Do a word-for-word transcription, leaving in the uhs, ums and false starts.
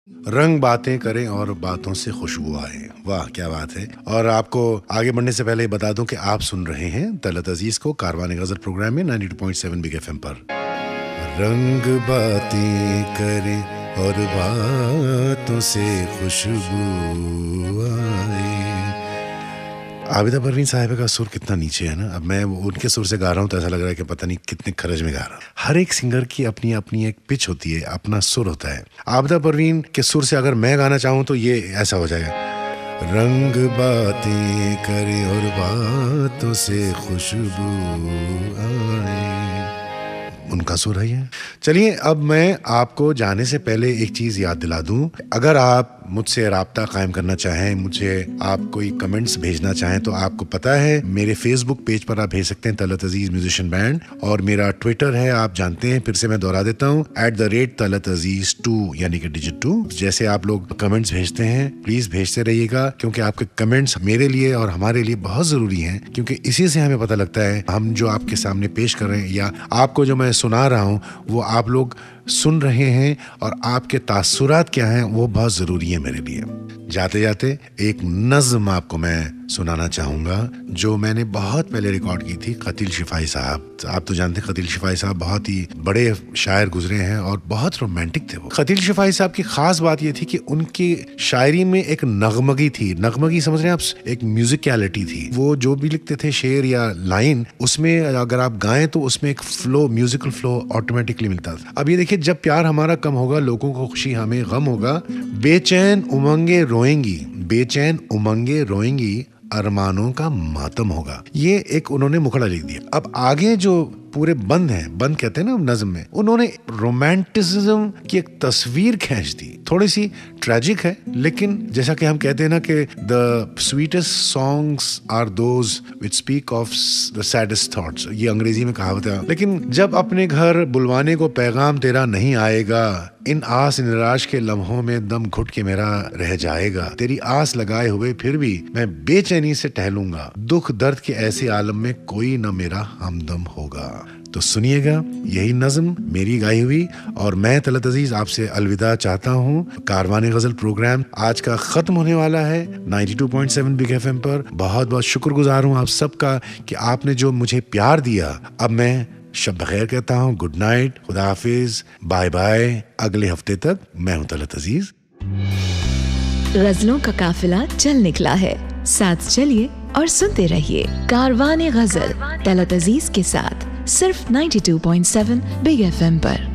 रंग बातें करें और बातों से खुशबू आए। वाह क्या बात है। और आपको आगे बढ़ने से पहले बता दूं कि आप सुन रहे हैं तलत अजीज को कारवान गजल प्रोग्राम में बानवे पॉइंट सात बिग एफएम पर। रंग बातें करें और बातों से खुशबू आए। आबिदा परवीन साहिबा का सुर कितना नीचे है ना। अब मैं उनके सुर से गा रहा हूँ तो ऐसा लग रहा है कि पता नहीं कितने खरज में गा रहा हूँ। हर एक सिंगर की अपनी अपनी एक पिच होती है, अपना सुर होता है। आबिदा परवीन के सुर से अगर मैं गाना चाहूँ तो ये ऐसा हो जाएगा। रंग बातें करे और बातों से खुशबू आए, उनका सुर है ये। चलिए अब मैं आपको जाने से पहले एक चीज याद दिला दूं। अगर आप मुझसे राब्ता कायम करना चाहें, मुझे आप कोई कमेंट्स भेजना चाहें तो आपको पता है मेरे फेसबुक पेज पर आप भेज सकते हैं तलत अजीज म्यूजिशियन बैंड, और मेरा ट्विटर है आप जानते हैं, फिर से मैं दोहरा देता हूँ, at the rate Talat Aziz two यानी कि डिजिट टू। जैसे आप लोग कमेंट्स भेजते हैं प्लीज भेजते रहिएगा, क्योंकि आपके कमेंट्स मेरे लिए और हमारे लिए बहुत जरूरी हैं, क्योंकि इसी से हमें पता लगता है हम जो आपके सामने पेश कर रहे हैं या आपको जो मैं सुना रहा हूँ वो आप लोग सुन रहे हैं, और आपके तासुरात क्या हैं वो बहुत जरूरी है मेरे लिए। जाते जाते एक नज़्म आपको मैं सुनाना चाहूंगा जो मैंने बहुत पहले रिकॉर्ड की थी। कतील शिफाई साहब, आप तो जानते हैं कतील शिफाई साहब बहुत ही बड़े शायर गुजरे हैं और बहुत रोमांटिक थे वो। कतील शिफाई साहब की खास बात ये थी कि उनकी शायरी में एक नगमगी थी। नगमगी समझ रहे हैं आप, एक म्यूजिकलिटी थी। वो जो भी लिखते थे शेर या लाइन, उसमें अगर आप गाएं तो उसमें एक फ्लो, म्यूजिकल फ्लो ऑटोमेटिकली मिलता था। अब ये देखिए, जब प्यार हमारा कम होगा, लोगों को खुशी हमें गम होगा, बेचैन उमंगे रोएंगी, बेचैन उमंगे रोएंगी, अरमानों का मातम होगा। ये एक उन्होंने मुखड़ा लिख दिया। अब आगे जो पूरे बंद हैं, बंद कहते हैं ना नज़्म में, उन्होंने रोमांटिसिज्म की एक तस्वीर खींच दी। थोड़ी सी ट्रेजिक है, लेकिन जैसा कि हम कहते हैं ना कि the sweetest songs are those which speak of the saddest thoughts, ये अंग्रेजी में कहावत है। लेकिन जब अपने घर बुलवाने को पैगाम तेरा नहीं आएगा, इन आस निराश के लम्हों में दम घुट के मेरा रह जाएगा, तेरी आस लगाए हुए फिर भी मैं बेचैनी से टहलूंगा, दुख दर्द के ऐसे आलम में कोई न मेरा हमदम होगा। तो सुनिएगा यही नज़्म मेरी गाई हुई, और मैं तलत अजीज आपसे अलविदा चाहता हूँ। कारवान गजल प्रोग्राम आज का खत्म होने वाला है बानवे पॉइंट सात बिग एफएम पर। बहुत बहुत शुक्रगुजार हूँ आप सबका कि आपने जो मुझे प्यार दिया। अब मैं शब बखैर कहता हूँ, गुड नाइट, खुदा हाफिज, बाय बाय, अगले हफ्ते तक। मैं हूँ तलत अजीज। गजलों का काफिला चल निकला है, साथ चलिए और सुनते रहिए कारवान गजल तलत अजीज के साथ, सिर्फ बानवे पॉइंट सात बिग एफएम पर।